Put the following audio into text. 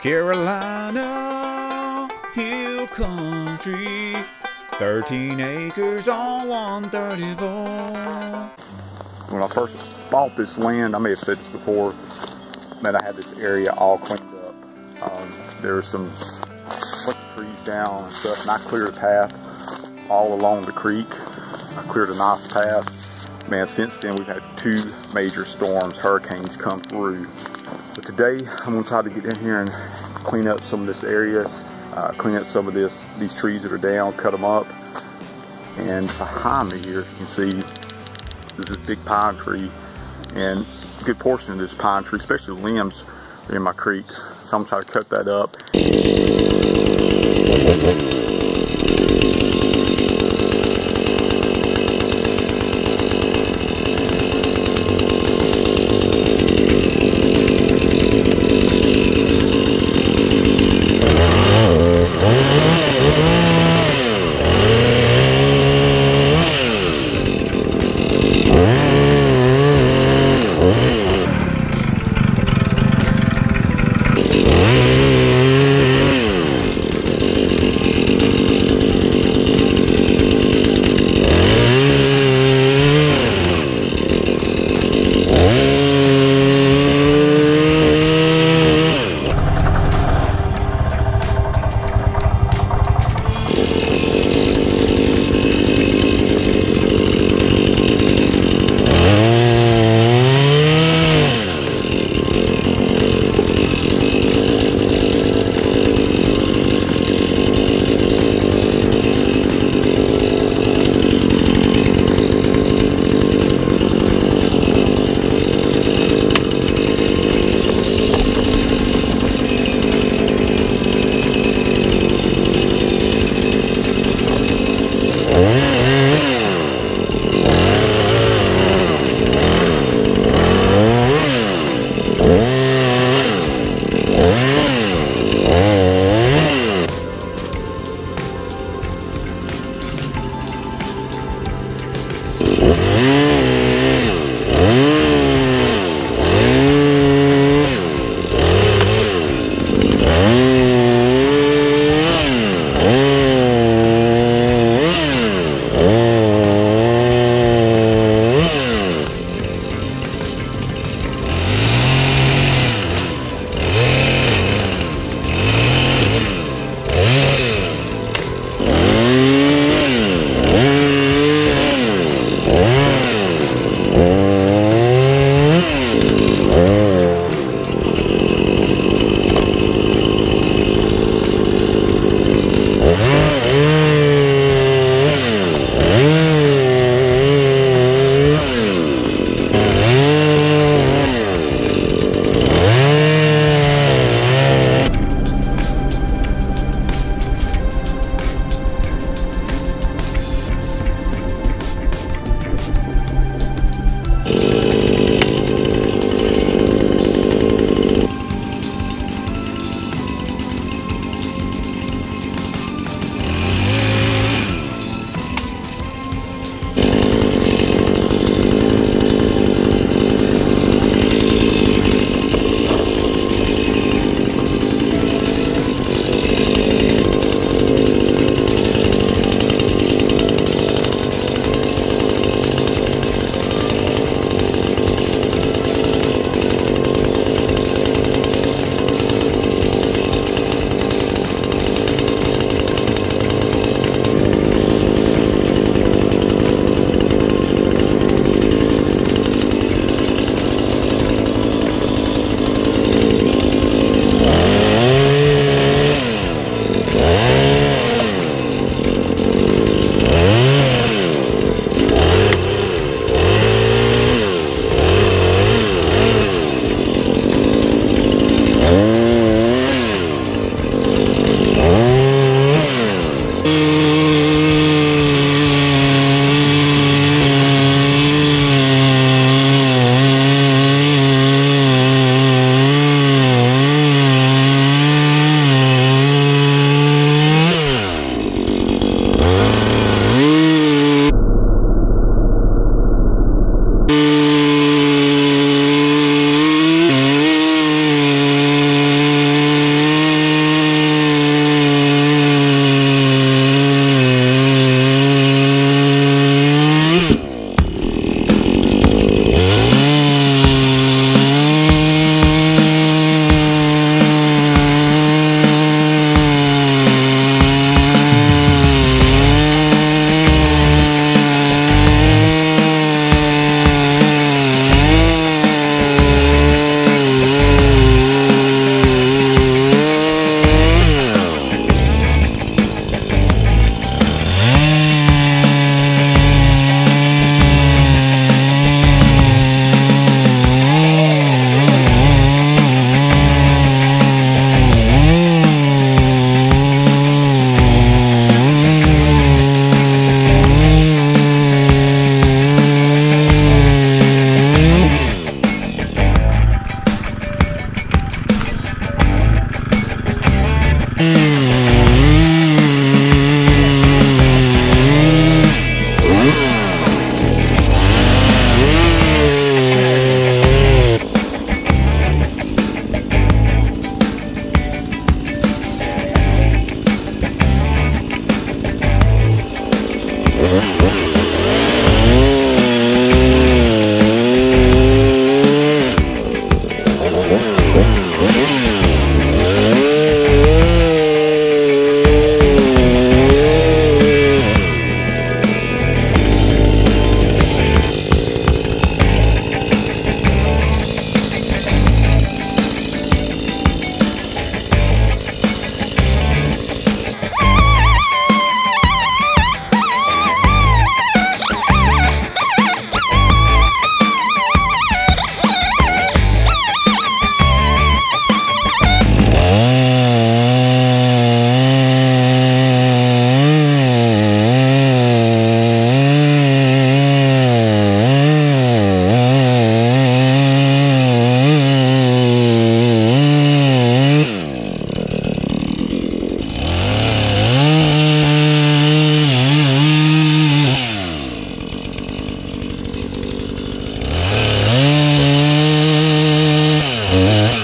Carolina Hill Country, 13 acres on 134. When I first bought this land, I may have said this before, man, I had this area all cleaned up. There were some trees down and stuff, and I cleared a path all along the creek. I cleared a nice path. Man, since then we've had 2 major storms, hurricanes come through. But today I'm gonna try to get in here and clean up some of this area, clean up some of these trees that are down, cut them up. And behind me here, if you can see, there's this big pine tree, and a good portion of this pine tree, especially the limbs, are in my creek. So I'm trying to cut that up. Bye.